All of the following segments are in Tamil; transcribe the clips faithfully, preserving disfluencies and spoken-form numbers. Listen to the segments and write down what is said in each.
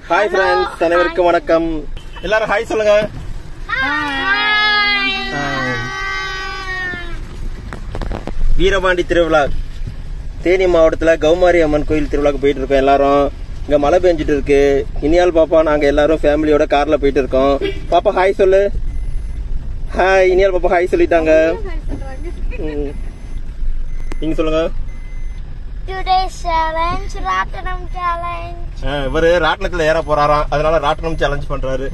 ஹாய் ஃப்ரெண்ட்ஸ், அனைவருக்கும் வணக்கம். எல்லாரும் ஹாய் சொல்லுங்க. வீரபாண்டி திருவிழா தேனி மாவட்டத்தில் கௌமாரி அம்மன் கோயில் திருவிழாக்கு போயிட்டு இருக்கோம். எல்லாரும் இங்க மழை பெஞ்சிட்டு இருக்கு. இனியால் பாப்பா நாங்க எல்லாரும் ஃபேமிலியோட கார்ல போயிட்டு இருக்கோம். பாப்பா ஹாய் சொல்லு. ஹாய். இனியால் பாப்பா ஹாய் சொல்லிட்டாங்க. நீங்க சொல்லுங்க. Today's challenge, ராட்டனம் challenge. இவரு ராட்டனத்துல ஏற போறாராம், அதனால ராட்டனம் சேலஞ்ச் பண்றாரு.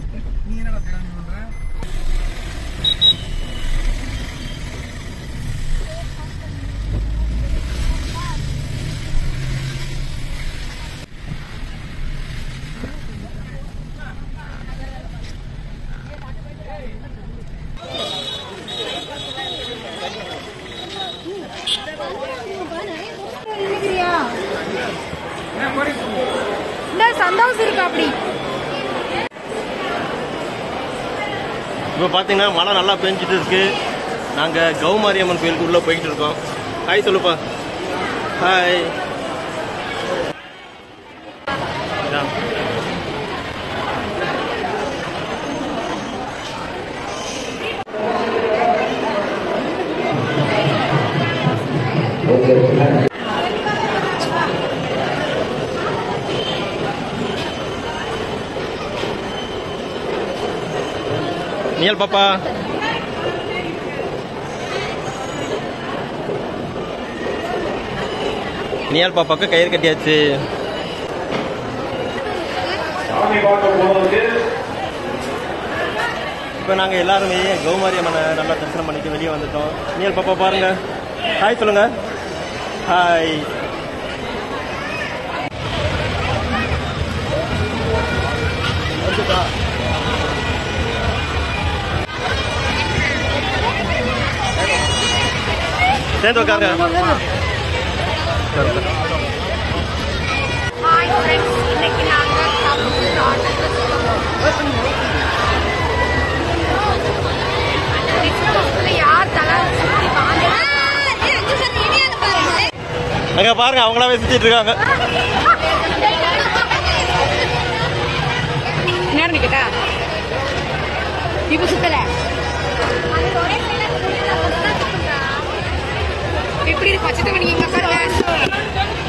சந்தோஷம் இருக்கு அப்படி. இப்போ பார்த்தீங்கன்னா மழை நல்லா பெஞ்சிட்டு இருக்கு. நாங்கள் கௌமாரி அம்மன் கோயிலுக்கு உள்ள போயிட்டு இருக்கோம். ஹாய் சொல்லுப்பா. ஹாய். நியல் பாப்பா. நியல் பாப்பாக்கு கயிறு கட்டியாச்சு. இப்போ நாங்கள் எல்லாருமே கௌமாரி அம்மனை நல்லா தரிசனம் பண்ணிட்டு வெளியே வந்துட்டோம். நியல் பாப்பா பாருங்க. ஹாய் சொல்லுங்க. ஹாய். சேர்ந்து உட்காருங்க. ஹாய் ஃப்ரெண்ட்ஸ், இன்னைக்கு நாங்க யார் தலை சுற்றி வாங்க அங்க பாருங்க, அவங்களாவே சுத்திட்டு இருக்காங்க. நேரம் நிக்கட்டா இப்ப சுத்தல எப்படி இருக்கு பச்சை தண்ணி எங்க